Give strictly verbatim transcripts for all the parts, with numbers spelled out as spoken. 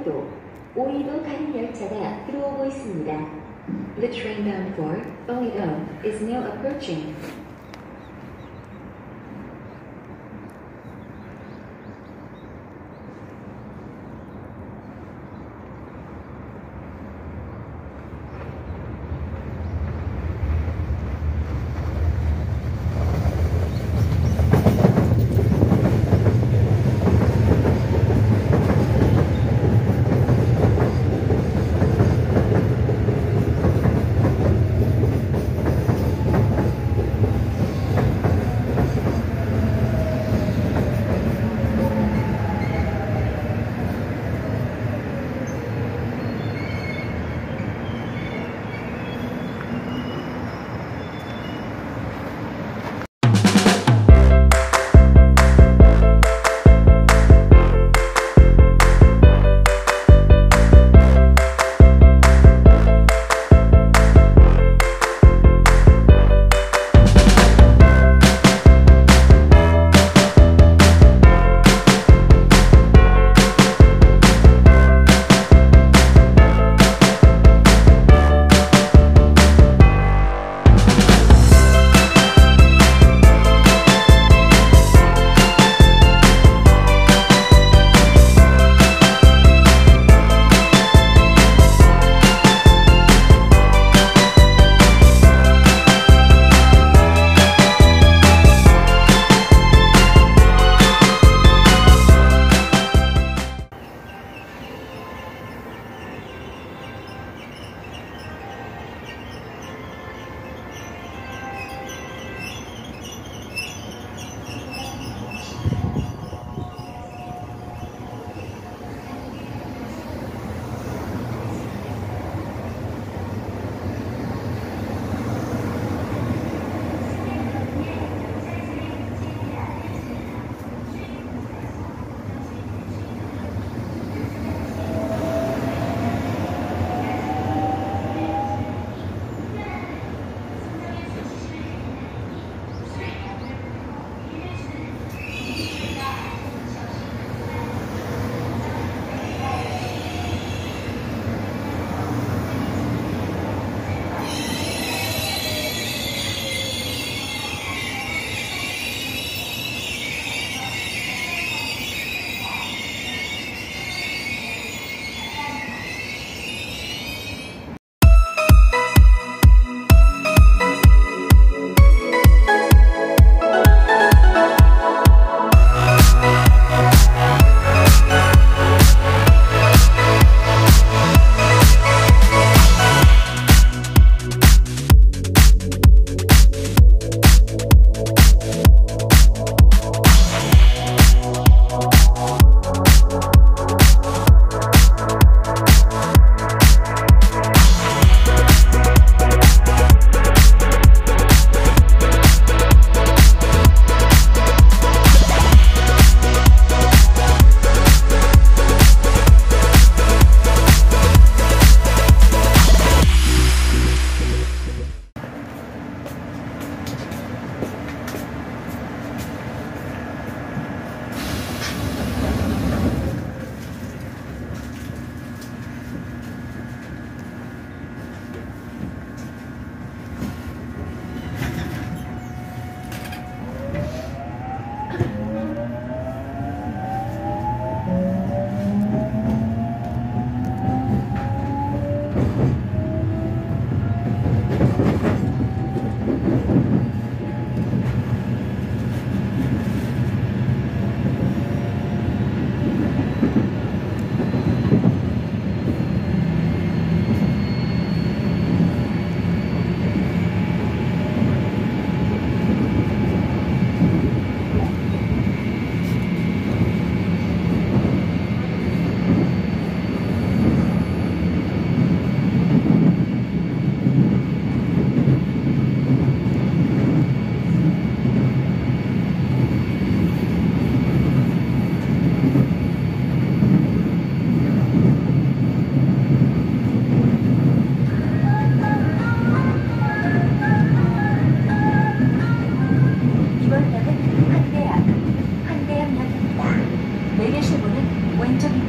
한국철도 오이도 가는 열차가 들어오고 있습니다. The train bound for Oido is now approaching.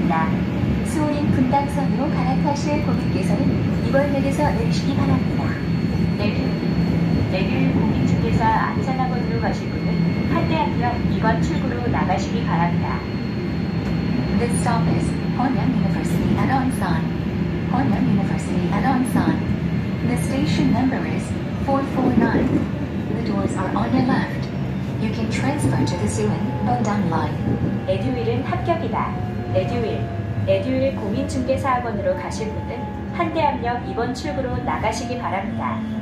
바랍니다. 수호인 분당선으로 갈아타실 고객께서는 이번 역에서 내리시기 바랍니다. 내릴, 내릴 공인중개사 안산학원으로 가실 분은 한대암역 이 번 출구로 나가시기 바랍니다. This stop is Honyang University at Ansan. Honyang University at Ansan. The station number is four four nine. The doors are on your left. You can transfer to the Suin Bundang line. 에듀윌은 합격이다. 에듀윌, 에듀윌 공인중개사 학원으로 가실 분은 한대암역 이 번 출구로 나가시기 바랍니다.